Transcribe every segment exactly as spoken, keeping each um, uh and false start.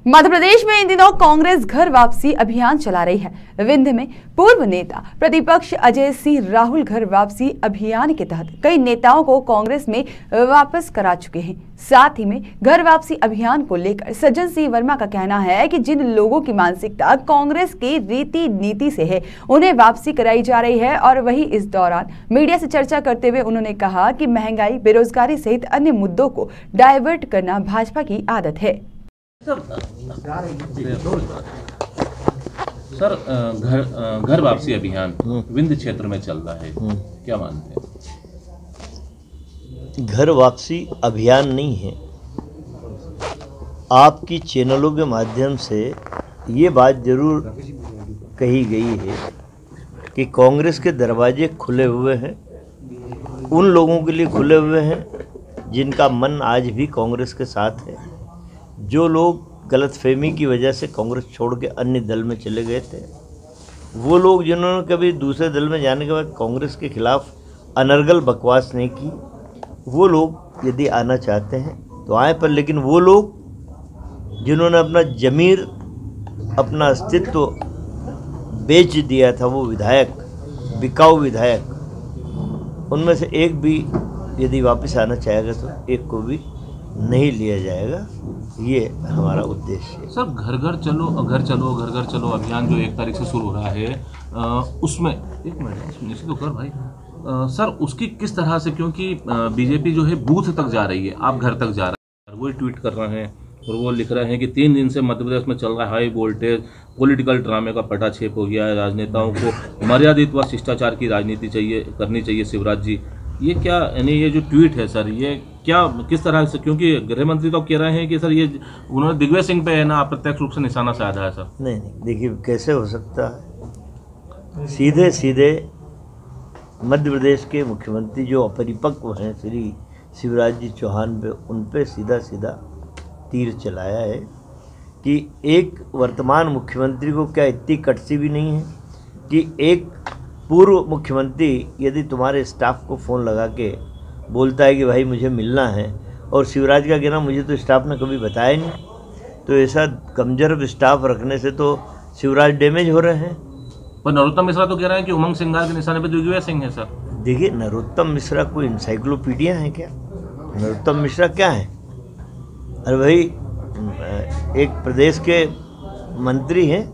मध्य प्रदेश में इन दिनों कांग्रेस घर वापसी अभियान चला रही है। विंध्य में पूर्व नेता प्रतिपक्ष अजय सिंह राहुल घर वापसी अभियान के तहत कई नेताओं को कांग्रेस में वापस करा चुके हैं। साथ ही में घर वापसी अभियान को लेकर सज्जन सिंह वर्मा का कहना है कि जिन लोगों की मानसिकता कांग्रेस की रीति नीति से है, उन्हें वापसी कराई जा रही है। और वही इस दौरान मीडिया से चर्चा करते हुए उन्होंने कहा कि महंगाई, बेरोजगारी सहित अन्य मुद्दों को डायवर्ट करना भाजपा की आदत है। सर, घर घर वापसी अभियान विंध्य क्षेत्र में चल रहा है, क्या मानते हैं? घर वापसी अभियान नहीं है। आपकी चैनलों के माध्यम से ये बात जरूर कही गई है कि कांग्रेस के दरवाजे खुले हुए हैं, उन लोगों के लिए खुले हुए हैं जिनका मन आज भी कांग्रेस के साथ है। जो लोग गलतफहमी की वजह से कांग्रेस छोड़ के अन्य दल में चले गए थे, वो लोग जिन्होंने कभी दूसरे दल में जाने के बाद कांग्रेस के खिलाफ अनर्गल बकवास नहीं की, वो लोग यदि आना चाहते हैं तो आए। पर लेकिन वो लोग जिन्होंने अपना जमीर, अपना अस्तित्व बेच दिया था, वो विधायक, बिकाऊ विधायक, उनमें से एक भी यदि वापस आना चाहेगा तो एक को भी नहीं लिया जाएगा। ये हमारा उद्देश्य है। सर, घर घर चलो घर चलो घर घर चलो अभियान जो एक तारीख से शुरू हो रहा है, आ, उसमें एक मिनट निश्चित तो कर भाई आ, सर, उसकी किस तरह से, क्योंकि बीजेपी जो है बूथ तक जा रही है, आप घर तक जा रहे हैं, वो ट्वीट कर रहे हैं और वो लिख रहे हैं कि तीन दिन से मध्य प्रदेश में चल रहा है हाई वोल्टेज पॉलिटिकल ड्रामे का पटाक्षेप हो गया है। राजनेताओं को मर्यादित व शिष्टाचार की राजनीति चाहिए करनी चाहिए शिवराज जी। ये क्या, यानी ये जो ट्वीट है सर, ये क्या किस तरह से, क्योंकि गृह मंत्री तो कह रहे हैं कि सर ये उन्होंने दिग्विजय सिंह पे है ना अप्रत्यक्ष रूप से निशाना साधा है सर। नहीं नहीं, देखिए कैसे हो सकता है। सीधे सीधे मध्य प्रदेश के मुख्यमंत्री जो अपरिपक्व हैं श्री शिवराज जी चौहान पे, उन पे सीधा सीधा तीर चलाया है कि एक वर्तमान मुख्यमंत्री को क्या इतनी कटसी भी नहीं है कि एक पूर्व मुख्यमंत्री यदि तुम्हारे स्टाफ को फ़ोन लगा के बोलता है कि भाई मुझे मिलना है, और शिवराज का कहना मुझे तो स्टाफ ने कभी बताया नहीं, तो ऐसा कमजोर स्टाफ रखने से तो शिवराज डैमेज हो रहे हैं। पर नरोत्तम मिश्रा तो कह रहे हैं कि उमंग सिंगार के निशाने पे दिग्विजय सिंह है सर। देखिए, नरोत्तम मिश्रा कोई इंसाइक्लोपीडिया है क्या? नरोत्तम मिश्रा क्या है? अरे भाई, एक प्रदेश के मंत्री हैं,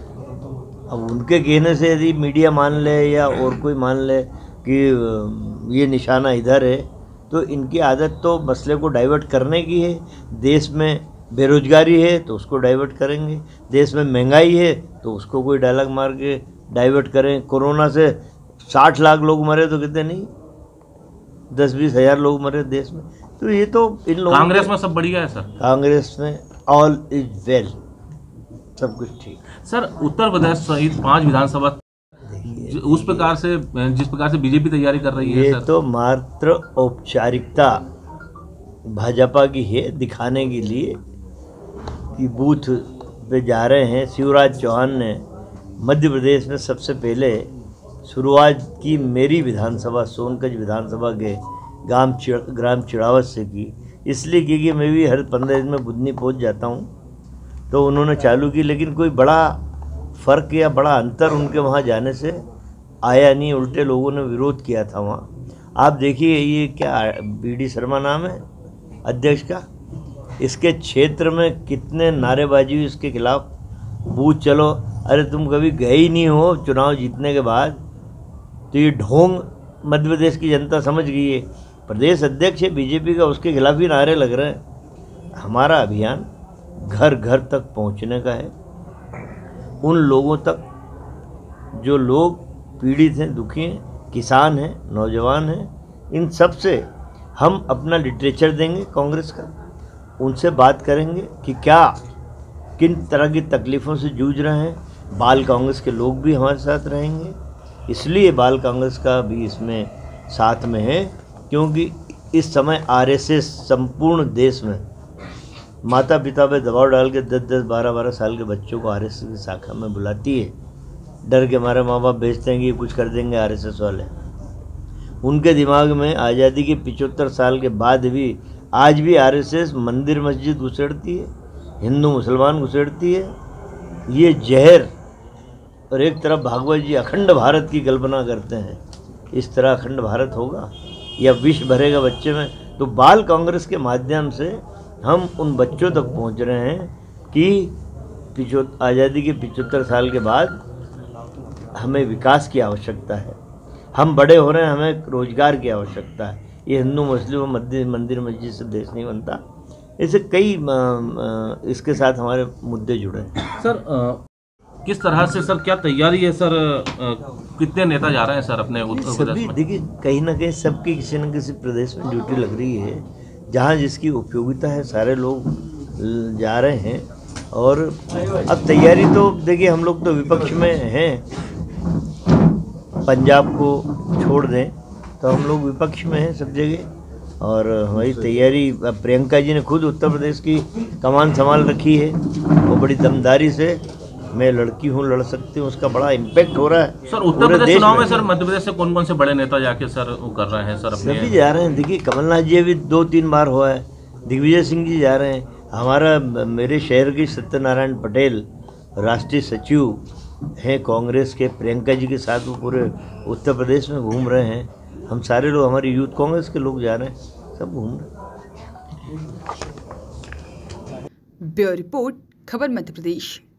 अब उनके कहने से यदि मीडिया मान ले या और कोई मान ले कि ये निशाना इधर है, तो इनकी आदत तो मसले को डाइवर्ट करने की है। देश में बेरोजगारी है तो उसको डाइवर्ट करेंगे, देश में महंगाई है तो उसको कोई डायलॉग मार के डाइवर्ट करें। कोरोना से साठ लाख लोग मरे तो कितने नहीं, दस बीस हजार लोग मरे देश में। तो ये तो इन लोगों, कांग्रेस में सब बढ़िया है सर, कांग्रेस में ऑल इज वेल, सब कुछ ठीक। सर, उत्तर प्रदेश सहित पांच विधानसभा उस प्रकार से जिस प्रकार से बीजेपी तैयारी कर रही है, ये सर, तो मात्र औपचारिकता भाजपा की है, दिखाने के लिए कि बूथ पे जा रहे हैं। शिवराज चौहान ने मध्य प्रदेश में सबसे पहले शुरुआत की मेरी विधानसभा सोनकंज विधानसभा के गांव चिड़ ग्राम चिड़ावत से की, इसलिए की कि मैं भी हर पंद्रह दिन में बुधनी पहुंच जाता हूं, तो उन्होंने चालू की। लेकिन कोई बड़ा फ़र्क या बड़ा अंतर उनके वहाँ जाने से आया नहीं, उल्टे लोगों ने विरोध किया था वहाँ। आप देखिए, ये क्या बी डी शर्मा नाम है अध्यक्ष का, इसके क्षेत्र में कितने नारेबाजी हुई इसके खिलाफ, बूथ चलो। अरे तुम कभी गए ही नहीं हो चुनाव जीतने के बाद, तो ये ढोंग मध्य प्रदेश की जनता समझ गई है। प्रदेश अध्यक्ष है बीजेपी का, उसके खिलाफ ही नारे लग रहे हैं। हमारा अभियान घर घर तक पहुंचने का है, उन लोगों तक जो लोग पीड़ित हैं, दुखी हैं, किसान हैं, नौजवान हैं। इन सब से हम अपना लिटरेचर देंगे कांग्रेस का, उनसे बात करेंगे कि क्या किन तरह की तकलीफ़ों से जूझ रहे हैं। बाल कांग्रेस के लोग भी हमारे साथ रहेंगे, इसलिए बाल कांग्रेस का भी इसमें साथ में है, क्योंकि इस समय आरएसएस संपूर्ण देश में माता पिता पे दबाव डाल के दस दस बारह बारह साल के बच्चों को आरएसएस की शाखा में बुलाती है। डर के हमारे माँ बाप भेजते हैं कि कुछ कर देंगे आरएसएस वाले। उनके दिमाग में आज़ादी के पिचहत्तर साल के बाद भी आज भी आरएसएस मंदिर मस्जिद उछेड़ती है, हिंदू मुसलमान घुसेड़ती है। ये जहर, और एक तरफ भागवत जी अखंड भारत की कल्पना करते हैं। इस तरह अखंड भारत होगा या विष भरेगा बच्चे में? तो बाल कांग्रेस के माध्यम से हम उन बच्चों तक पहुंच रहे हैं कि पिछो आज़ादी के पिछहत्तर साल के बाद हमें विकास की आवश्यकता है, हम बड़े हो रहे हैं, हमें रोजगार की आवश्यकता है। ये हिंदू मुस्लिम मंदिर मंदिर मस्जिद से देश नहीं बनता। ऐसे कई इसके साथ हमारे मुद्दे जुड़े हैं। सर आ, किस तरह से सर, क्या तैयारी है सर? आ, कितने नेता जा रहे हैं सर अपने उत्तर प्रदेश सभी में? देखिए, कहीं ना कहीं सबकी किसी न किसी प्रदेश में ड्यूटी लग रही है। जहाँ जिसकी उपयोगिता है सारे लोग जा रहे हैं। और अब तैयारी तो देखिए, हम लोग तो विपक्ष में हैं, पंजाब को छोड़ दें तो हम लोग विपक्ष में हैं सब जगह। और हमारी तैयारी, प्रियंका जी ने खुद उत्तर प्रदेश की कमान संभाल रखी है, वो बड़ी दमदारी से, मैं लड़की हूँ, लड़ सकती हूँ, उसका बड़ा इम्पैक्ट हो रहा है सर। उत्तर प्रदेश चुनाव में सर मध्य प्रदेश से कौन कौन से बड़े नेता जाके सर वो कर रहे हैं सर? अपने सभी जा रहे हैं। देखिए, कमलनाथ जी अभी दो तीन बार हुआ है, दिग्विजय सिंह जी जा रहे हैं, हमारा मेरे शहर की सत्यनारायण पटेल राष्ट्रीय सचिव हैं कांग्रेस के, प्रियंका जी के साथ वो पूरे उत्तर प्रदेश में घूम रहे हैं। हम सारे लोग, हमारी यूथ कांग्रेस के लोग जा रहे हैं, सब घूम रहे हैं। ब्यूरो रिपोर्ट, खबर मध्य प्रदेश।